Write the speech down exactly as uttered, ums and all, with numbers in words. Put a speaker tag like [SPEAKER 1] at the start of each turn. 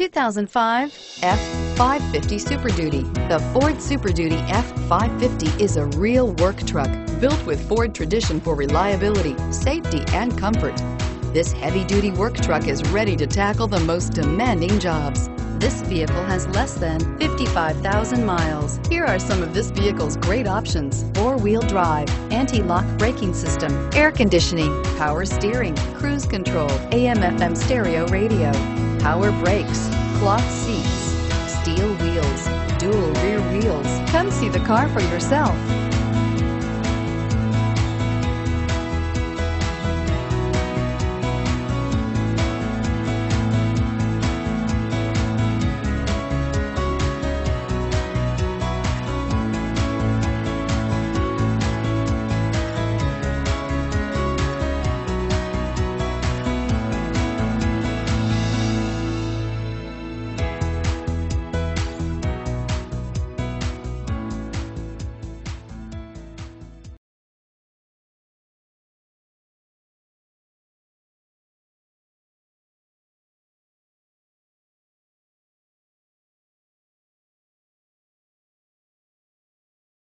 [SPEAKER 1] two thousand five F five fifty Super Duty. The Ford Super Duty F five fifty is a real work truck built with Ford tradition for reliability, safety, and comfort. This heavy-duty work truck is ready to tackle the most demanding jobs. This vehicle has less than fifty-five thousand miles. Here are some of this vehicle's great options: four-wheel drive, anti-lock braking system, air conditioning, power steering, cruise control, A M F M stereo radio, power brakes, cloth seats, steel wheels, dual rear wheels. Come see the car for yourself.